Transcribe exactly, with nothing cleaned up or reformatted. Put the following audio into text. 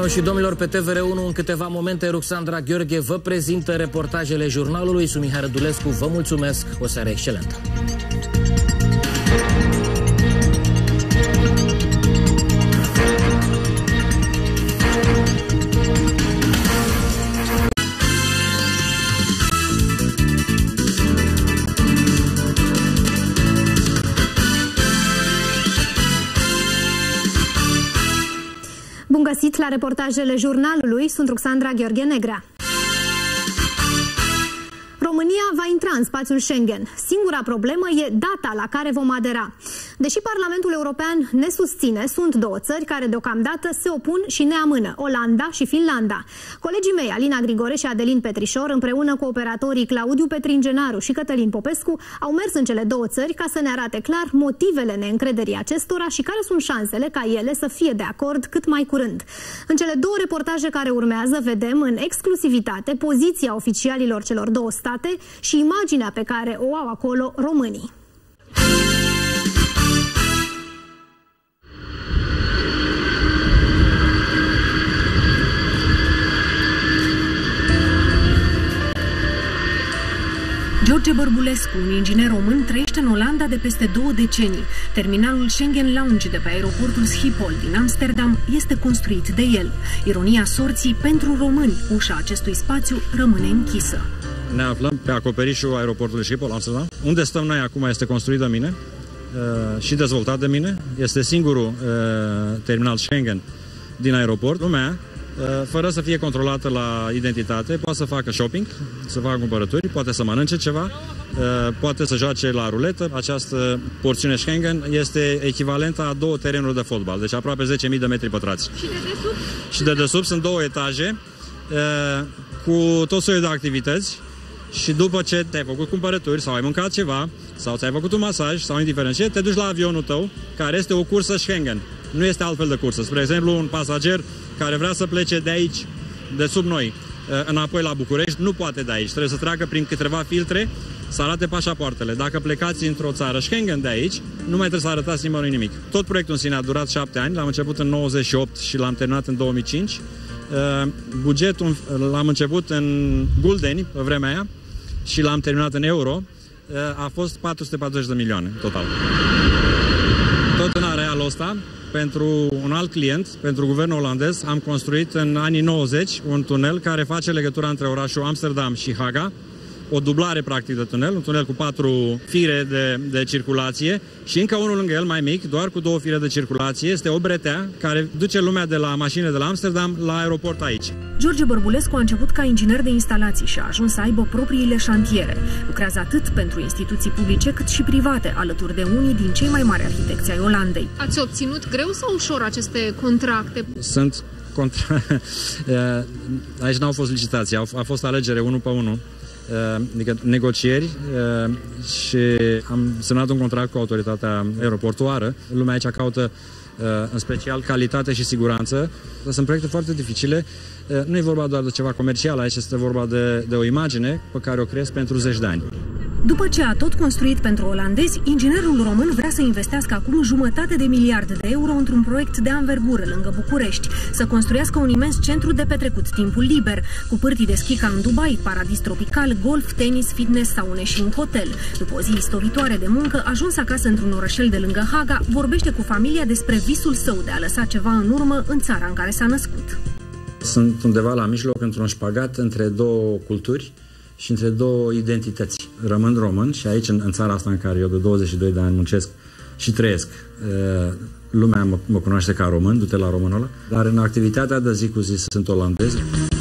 Doamnelor și domnilor, pe T V R unu în câteva momente Ruxandra Gheorghe vă prezintă reportajele jurnalului. Sunt Mihai Rădulescu, vă mulțumesc, o seară excelentă. Bun găsit la reportajele jurnalului, sunt Ruxandra Gheorghe Negrea. România va intra în spațiul Schengen. Singura problemă e data la care vom adera. Deși Parlamentul European ne susține, sunt două țări care deocamdată se opun și ne amână, Olanda și Finlanda. Colegii mei, Alina Grigore și Adelin Petrișor, împreună cu operatorii Claudiu Petringenaru și Cătălin Popescu, au mers în cele două țări ca să ne arate clar motivele neîncrederii acestora și care sunt șansele ca ele să fie de acord cât mai curând. În cele două reportaje care urmează vedem în exclusivitate poziția oficialilor celor două state și imaginea pe care o au acolo românii. George Bărbulescu, un inginer român, trăiește în Olanda de peste două decenii. Terminalul Schengen Lounge de pe aeroportul Schiphol din Amsterdam este construit de el. Ironia sorții, pentru români, ușa acestui spațiu rămâne închisă. Ne aflăm pe acoperișul aeroportului Schiphol, Amsterdam. Unde stăm noi acum este construit de mine uh, și dezvoltat de mine. Este singurul uh, terminal Schengen din aeroport. Lumea, uh, fără să fie controlată la identitate, poate să facă shopping, să facă cumpărături, poate să mănânce ceva, uh, poate să joace la ruletă. Această porțiune Schengen este echivalentă a două terenuri de fotbal, deci aproape zece mii de metri pătrați. Și de desubt? Și de desubt sunt două etaje uh, cu tot soiul de activități. Și după ce te-ai făcut cumpărături sau ai mâncat ceva sau ți-ai făcut un masaj sau indiferent ce, te duci la avionul tău, care este o cursă Schengen. Nu este altfel de cursă. Spre exemplu, un pasager care vrea să plece de aici, de sub noi, înapoi la București, nu poate de aici. Trebuie să treacă prin câteva filtre, să arate pașapoartele. Dacă plecați într-o țară Schengen de aici, nu mai trebuie să arătați nimănui nimic. Tot proiectul în sine a durat șapte ani, l-am început în nouăzeci și opt și l-am terminat în două mii cinci. Bugetul l-am început în guldeni, pe vremea aia, și l-am terminat în euro, a fost patru sute patruzeci de milioane total. Tot în arealul ăsta, pentru un alt client, pentru guvernul olandez, am construit în anii nouăzeci un tunel care face legătura între orașul Amsterdam și Haga, o dublare practic de tunel, un tunel cu patru fire de, de circulație și încă unul lângă el mai mic, doar cu două fire de circulație, este o bretea care duce lumea de la mașinile de la Amsterdam la aeroport aici. George Bărbulescu a început ca inginer de instalații și a ajuns să aibă propriile șantiere. Lucrează atât pentru instituții publice cât și private, alături de unii din cei mai mari arhitecți ai Olandei. Ați obținut greu sau ușor aceste contracte? Sunt contra... Aici n-au fost licitații, a fost alegere unul pe unul. Adică negocieri și am semnat un contract cu autoritatea aeroportuară. Lumea aici caută în special calitate și siguranță. Sunt proiecte foarte dificile. Nu e vorba doar de ceva comercial, aici este vorba de, de o imagine pe care o creezi pentru zeci de ani. După ce a tot construit pentru olandezi, inginerul român vrea să investească acum jumătate de miliard de euro într-un proiect de anvergură lângă București, să construiască un imens centru de petrecut timpul liber, cu pârtii de schi ca în Dubai, paradis tropical, golf, tenis, fitness, saune și un hotel. După o zi istovitoare de muncă, ajuns acasă într-un orășel de lângă Haga, vorbește cu familia despre visul său de a lăsa ceva în urmă în țara în care s-a născut. Sunt undeva la mijloc, într-un șpagat între două culturi și între două identități. Rămân român și aici, în, în țara asta în care eu de douăzeci și doi de ani muncesc și trăiesc, lumea mă, mă cunoaște ca român, du-te la românul ăla, dar în activitatea de zi cu zi sunt olandez.